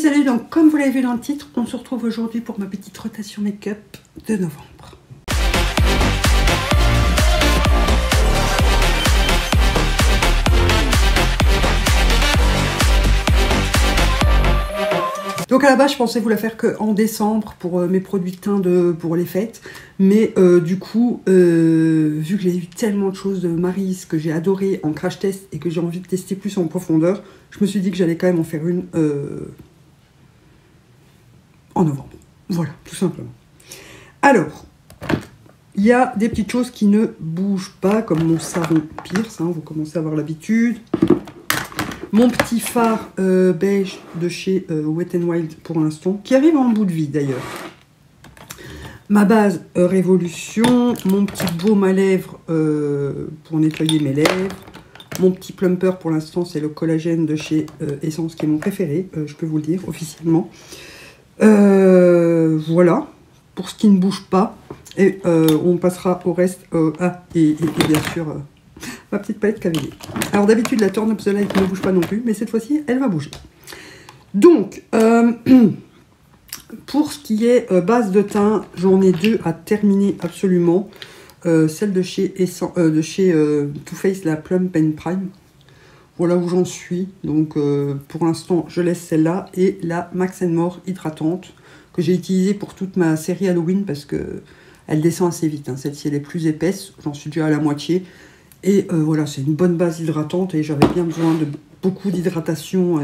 salut, donc comme vous l'avez vu dans le titre, on se retrouve aujourd'hui pour ma petite rotation make-up de novembre. Donc à la base, je pensais vous la faire qu'en décembre pour mes produits de teint pour les fêtes. Mais du coup, vu que j'ai eu tellement de choses de Maryse que j'ai adoré en crash test et que j'ai envie de tester plus en profondeur, je me suis dit que j'allais quand même en faire une en novembre. Voilà, tout simplement. Alors, il y a des petites choses qui ne bougent pas, comme mon savon Pierce, hein, vous commencez à avoir l'habitude. Mon petit fard beige de chez Wet n Wild pour l'instant, qui arrive en bout de vie d'ailleurs. Ma base Révolution, mon petit baume à lèvres pour nettoyer mes lèvres. Mon petit plumper pour l'instant, c'est le collagène de chez Essence qui est mon préféré, je peux vous le dire officiellement. Voilà, pour ce qui ne bouge pas. Et on passera au reste. Et bien sûr... ma petite palette cavalier. Alors d'habitude la Turn Up the Light ne bouge pas non plus, mais cette fois-ci elle va bouger. Donc pour ce qui est base de teint, j'en ai deux à terminer absolument. Celle de chez Too Faced, la Plum Pen Prime. Voilà où j'en suis. Donc pour l'instant je laisse celle-là et la Max & More hydratante que j'ai utilisée pour toute ma série Halloween parce que elle descend assez vite. Hein. Celle-ci elle est plus épaisse, j'en suis déjà à la moitié. Et voilà, c'est une bonne base hydratante et j'avais bien besoin de beaucoup d'hydratation,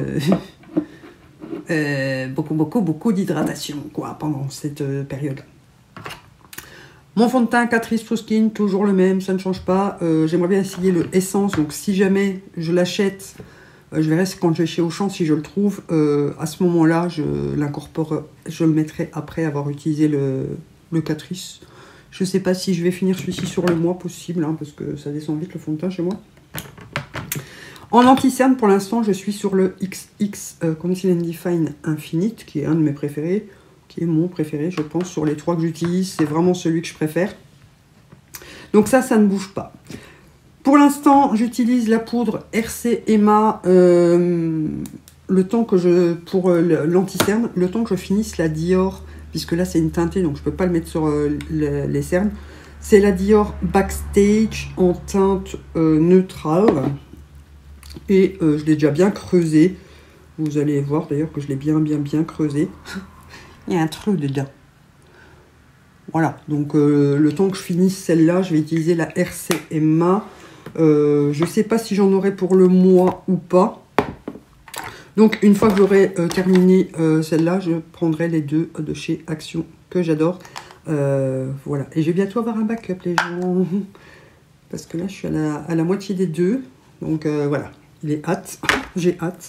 beaucoup d'hydratation quoi pendant cette période. Mon fond de teint Catrice True Skin, toujours le même, ça ne change pas. J'aimerais bien essayer le Essence, donc si jamais je l'achète, je verrai quand je vais chez Auchan si je le trouve. À ce moment-là, je l'incorpore, je le mettrai après avoir utilisé le Catrice. Je ne sais pas si je vais finir celui-ci sur le mois possible, hein, parce que ça descend vite le fond de teint chez moi. En anti-cerne, pour l'instant, je suis sur le XX Conceal and Define Infinite, qui est un de mes préférés, qui est mon préféré, je pense, sur les trois que j'utilise. C'est vraiment celui que je préfère. Donc ça ne bouge pas. Pour l'instant, j'utilise la poudre RC Emma, le temps que pour l'anti-cerne, le temps que je finisse la Dior, puisque là c'est une teintée donc je ne peux pas le mettre sur les cernes. C'est la Dior Backstage en teinte neutrale. Et je l'ai déjà bien creusé. Vous allez voir d'ailleurs que je l'ai bien creusé. Il y a un trou dedans. Voilà, donc le temps que je finisse celle-là, je vais utiliser la RC Emma. Je ne sais pas si j'en aurai pour le mois ou pas. Donc, une fois que j'aurai terminé celle-là, je prendrai les deux de chez Action, que j'adore. Voilà. Et je vais bientôt avoir un backup, les gens. Parce que là, je suis à la moitié des deux. Donc, voilà. Il est hâte. J'ai hâte.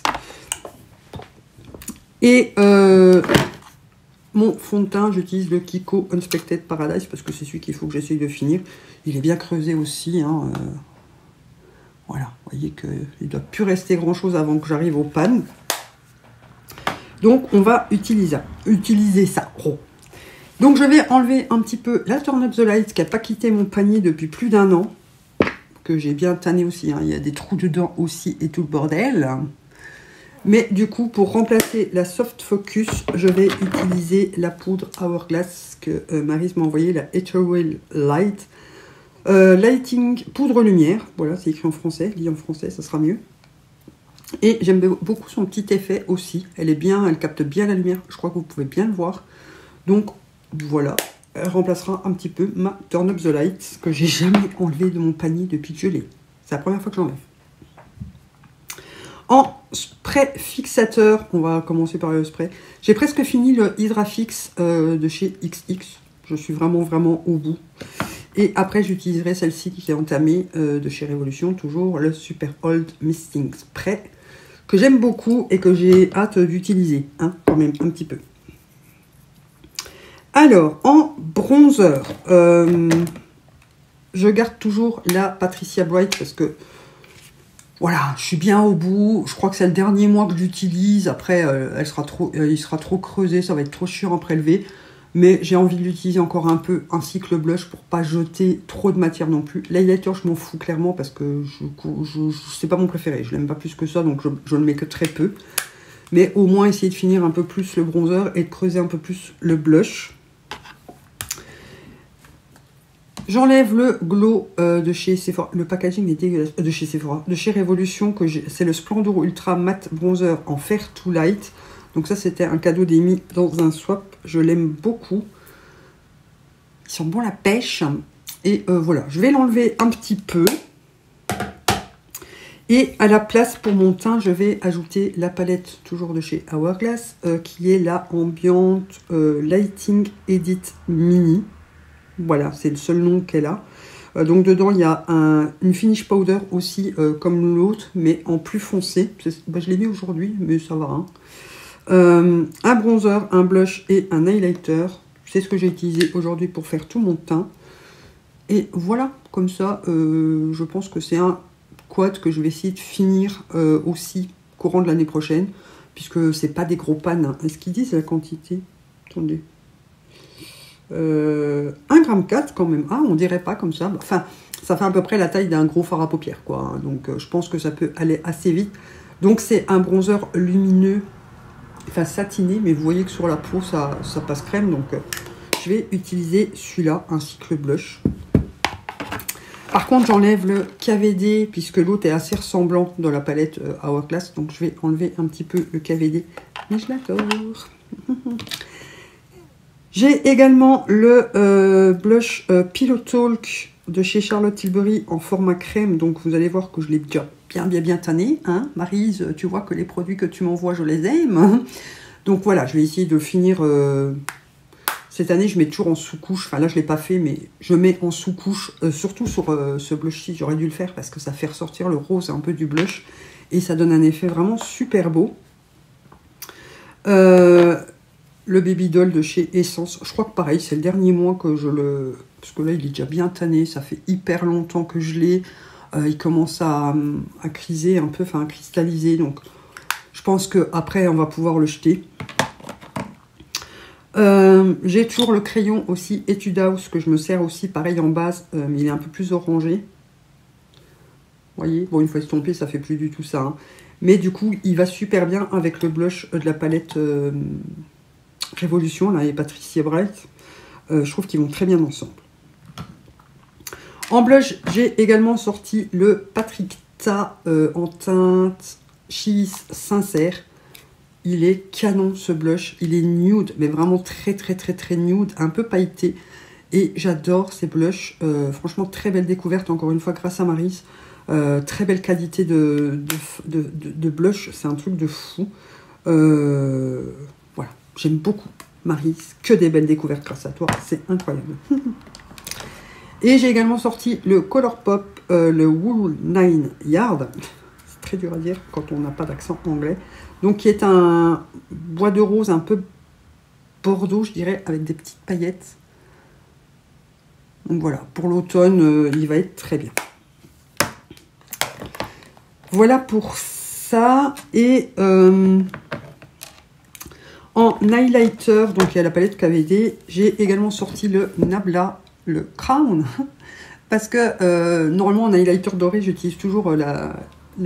Et mon fond de teint, j'utilise le Kiko Unexpected Paradise, parce que c'est celui qu'il faut que j'essaye de finir. Il est bien creusé aussi, hein. Voilà, vous voyez qu'il ne doit plus rester grand-chose avant que j'arrive aux pannes. Donc, on va utiliser ça. Oh. Donc, je vais enlever un petit peu la Turn Up the Light qui n'a pas quitté mon panier depuis plus d'1 an. Que j'ai bien tanné aussi. Hein. Il y a des trous dedans aussi et tout le bordel. Mais du coup, pour remplacer la Soft Focus, je vais utiliser la poudre Hourglass que Maryse m'a envoyée, la Ethereal Light. Lighting poudre lumière, voilà, c'est écrit en français, lit en français, ça sera mieux. Et j'aime beaucoup son petit effet aussi, elle capte bien la lumière, je crois que vous pouvez bien le voir. Donc voilà, elle remplacera un petit peu ma Turn Up the Light, que j'ai jamais enlevé de mon panier depuis que je l'ai. C'est la première fois que j'enlève. En spray fixateur, on va commencer par le spray. J'ai presque fini le Hydra-Fix de chez XX, je suis vraiment au bout. Et après, j'utiliserai celle-ci qui est entamée de chez Révolution, toujours le Super Old Misting Spray, que j'aime beaucoup et que j'ai hâte d'utiliser, hein, quand même, un petit peu. Alors, en bronzer, je garde toujours la Patricia Bright parce que, voilà, je suis bien au bout. Je crois que c'est le dernier mois que j'utilise. Après, il sera trop creusé, ça va être trop chiant à prélever. Mais j'ai envie de l'utiliser encore un peu, ainsi que le blush, pour pas jeter trop de matière non plus. L'highlighter, je m'en fous clairement parce que c'est pas mon préféré. Je l'aime pas plus que ça, donc je ne le mets que très peu. Mais au moins essayer de finir un peu plus le bronzer et de creuser un peu plus le blush. J'enlève le glow de chez Sephora. Le packaging est dégueulasse. De chez Sephora. De chez Révolution. C'est le Splendor Ultra Matte Bronzer en Fair to Light. Donc ça, c'était un cadeau d'Amy dans un swap. Je l'aime beaucoup. Ils sont bons la pêche. Et voilà, je vais l'enlever un petit peu. Et à la place pour mon teint, je vais ajouter la palette toujours de chez Hourglass, qui est la Ambient Lighting Edit Mini. Voilà, c'est le seul nom qu'elle a. Donc dedans, il y a une finish powder aussi, comme l'autre, mais en plus foncé. Bah, je l'ai mis aujourd'hui, mais ça va. Hein. Un bronzer, un blush et un highlighter. C'est ce que j'ai utilisé aujourd'hui pour faire tout mon teint. Et voilà, comme ça, je pense que c'est un quad que je vais essayer de finir aussi courant de l'année prochaine, puisque c'est pas des gros pannes. Est-ce qu'ils disent la quantité? Attendez. 1,4 g quand même. Ah, on dirait pas comme ça. Enfin, ça fait à peu près la taille d'un gros fard à paupières, quoi. Donc, je pense que ça peut aller assez vite. Donc, c'est un bronzer lumineux, enfin satiné, mais vous voyez que sur la peau, ça passe crème. Donc, je vais utiliser celui-là ainsi que le blush. Par contre, j'enlève le KVD puisque l'autre est assez ressemblant dans la palette Hourglass. Donc, je vais enlever un petit peu le KVD. Mais je l'adore. J'ai également le blush Pillow Talk de chez Charlotte Tilbury en format crème. Donc, vous allez voir que je l'ai déjà bien tanné. Hein, Maryse, tu vois que les produits que tu m'envoies, je les aime. Donc, voilà, je vais essayer de finir... Cette année, je mets toujours en sous-couche. Enfin, là, je ne l'ai pas fait, mais je mets en sous-couche. Surtout sur ce blush-ci, j'aurais dû le faire parce que ça fait ressortir le rose un peu du blush. Et ça donne un effet vraiment super beau. Le Baby Doll de chez Essence. Je crois que pareil, c'est le dernier mois que je le... Parce que là, il est déjà bien tanné. Ça fait hyper longtemps que je l'ai. Il commence à criser un peu, enfin à cristalliser. Donc, je pense qu'après, on va pouvoir le jeter. J'ai toujours le crayon aussi Etude House que je me sers aussi pareil en base, mais il est un peu plus orangé. Vous voyez, bon, une fois estompé, ça fait plus du tout ça. Hein. Mais du coup, il va super bien avec le blush de la palette Révolution, là, et Patricia Bright. Je trouve qu'ils vont très bien ensemble. En blush, j'ai également sorti le Patrick Ta en teinte Cheese Sincère. Il est canon ce blush, il est nude, mais vraiment très nude, un peu pailleté. Et j'adore ces blushs, franchement très belle découverte encore une fois grâce à Maryse. Très belle qualité de blush, c'est un truc de fou. Voilà, j'aime beaucoup Maryse, que des belles découvertes grâce à toi, c'est incroyable. Et j'ai également sorti le Colourpop, le Wool 9 Yard. C'est très dur à dire quand on n'a pas d'accent anglais. Donc, qui est un bois de rose un peu bordeaux, je dirais, avec des petites paillettes. Donc voilà, pour l'automne, il va être très bien. Voilà pour ça. Et en highlighter, donc il y a la palette KVD, j'ai également sorti le Nabla, le Crown. Parce que normalement, en highlighter doré, j'utilise toujours la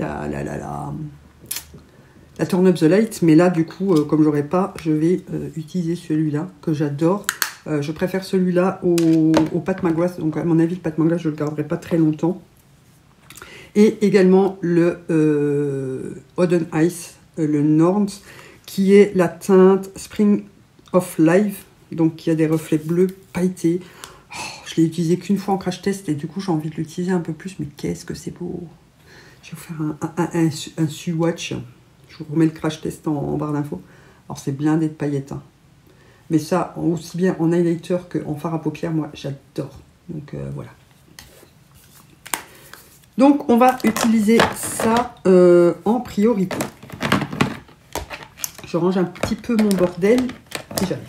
Turn Up the Light, mais là du coup comme j'aurai pas, je vais utiliser celui-là que j'adore. Je préfère celui-là au Pat McGrath, donc à mon avis le Pat McGrath je le garderai pas très longtemps. Et également le Oden Ice, le Norms, qui est la teinte Spring of Life, donc qui a des reflets bleus pailletés. Oh, je l'ai utilisé qu'une fois en crash test et du coup j'ai envie de l'utiliser un peu plus, mais qu'est-ce que c'est beau. Je vais vous faire un swatch. Je vous remets le crash test en barre d'infos. Alors, c'est blindé de paillettes. Hein. Mais ça, aussi bien en highlighter qu'en fard à paupières, moi, j'adore. Donc, voilà. Donc, on va utiliser ça en priorité. Je range un petit peu mon bordel et j'arrive.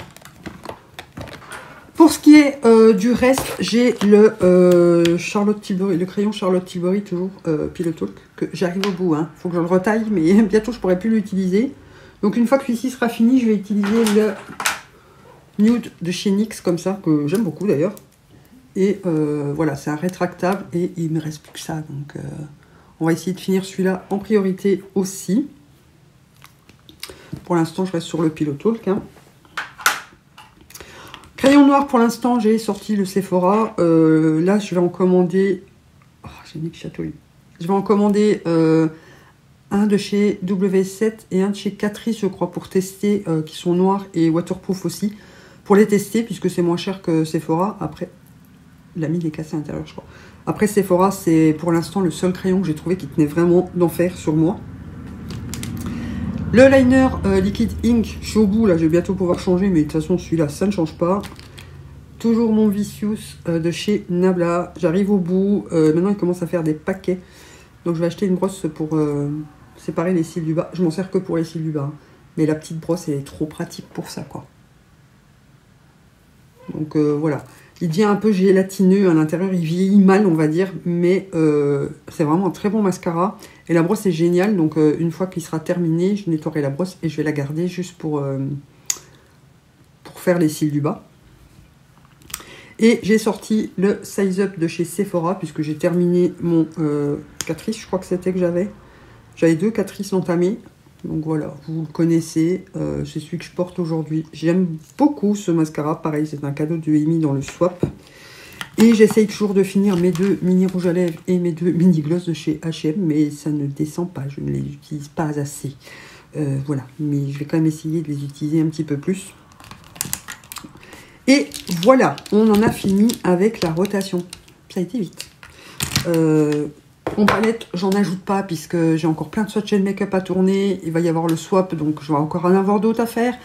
Pour ce qui est du reste, j'ai le Charlotte Tilbury, le crayon Charlotte Tilbury, toujours Pillow Talk, que j'arrive au bout. Il faut que je le retaille, mais bientôt je ne pourrai plus l'utiliser. Donc une fois que celui-ci sera fini, je vais utiliser le Nude de chez NYX, comme ça, que j'aime beaucoup d'ailleurs. Et voilà, c'est un rétractable et il ne me reste plus que ça. Donc on va essayer de finir celui-là en priorité aussi. Pour l'instant, je reste sur le Pillow Talk. Hein. Crayon noir, pour l'instant, j'ai sorti le Sephora. Là, je vais en commander... Oh, j'ai mis que chatouille. Je vais en commander un de chez W7 et un de chez Catrice, je crois, pour tester, qui sont noirs et waterproof aussi. Pour les tester, puisque c'est moins cher que Sephora. Après, il a mis des cassés à l'intérieur, je crois. Après, Sephora, c'est pour l'instant le seul crayon que j'ai trouvé qui tenait vraiment d'enfer sur moi. Le liner liquide ink, je suis au bout, là, je vais bientôt pouvoir changer, mais de toute façon, celui-là, ça ne change pas. Toujours mon Vicious de chez Nabla. J'arrive au bout. Maintenant, il commence à faire des paquets. Donc, je vais acheter une brosse pour séparer les cils du bas. Je m'en sers que pour les cils du bas. Hein. Mais la petite brosse, elle est trop pratique pour ça, quoi. Donc, voilà. Il devient un peu gélatineux à l'intérieur. Il vieillit mal, on va dire. Mais c'est vraiment un très bon mascara. Et la brosse est géniale. Donc, une fois qu'il sera terminé, je nettoierai la brosse et je vais la garder juste pour faire les cils du bas. Et j'ai sorti le Size Up de chez Sephora, puisque j'ai terminé mon Catrice, je crois que c'était que j'avais. J'avais 2 Catrice entamées. Donc voilà, vous le connaissez. C'est celui que je porte aujourd'hui. J'aime beaucoup ce mascara. Pareil, c'est un cadeau de Amy dans le swap. Et j'essaye toujours de finir mes 2 mini rouges à lèvres et mes 2 mini gloss de chez H&M. Mais ça ne descend pas, je ne les utilise pas assez. Voilà, mais je vais quand même essayer de les utiliser un petit peu plus. Et voilà, on en a fini avec la rotation. Ça a été vite. En palette, j'en ajoute pas puisque j'ai encore plein de swatchs de make-up à tourner. Il va y avoir le swap, donc je vais encore en avoir d'autres à faire.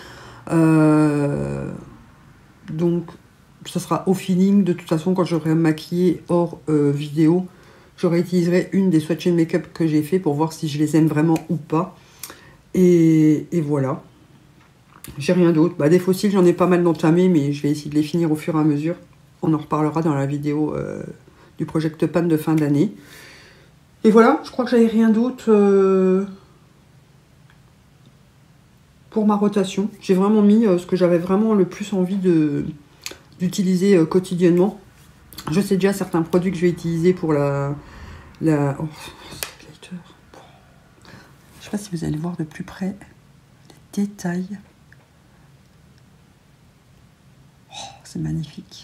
Donc, ça sera au feeling. De toute façon, quand j'aurai maquillé hors vidéo, je réutiliserai une des swatchs de make-up que j'ai fait pour voir si je les aime vraiment ou pas. Et voilà. J'ai rien d'autre. Bah, des fossiles, j'en ai pas mal d'entamés, mais je vais essayer de les finir au fur et à mesure. On en reparlera dans la vidéo du Project Pan de fin d'année. Et voilà, je crois que j'avais rien d'autre pour ma rotation. J'ai vraiment mis ce que j'avais vraiment le plus envie d'utiliser quotidiennement. Je sais déjà certains produits que je vais utiliser pour la... Oh, je sais pas si vous allez voir de plus près les détails. C'est magnifique.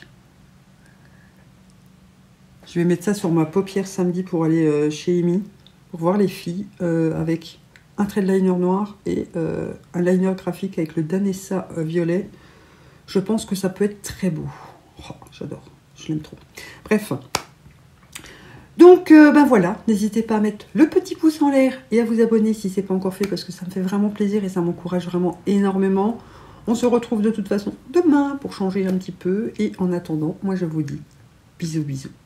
Je vais mettre ça sur ma paupière samedi pour aller chez Amy, pour voir les filles, avec un trait de liner noir et un liner graphique avec le Danessa violet. Je pense que ça peut être très beau. Oh, j'adore, je l'aime trop. Bref. Donc, ben voilà, n'hésitez pas à mettre le petit pouce en l'air et à vous abonner si ce n'est pas encore fait, parce que ça me fait vraiment plaisir et ça m'encourage vraiment énormément. On se retrouve de toute façon demain pour changer un petit peu. Et en attendant, moi je vous dis bisous bisous.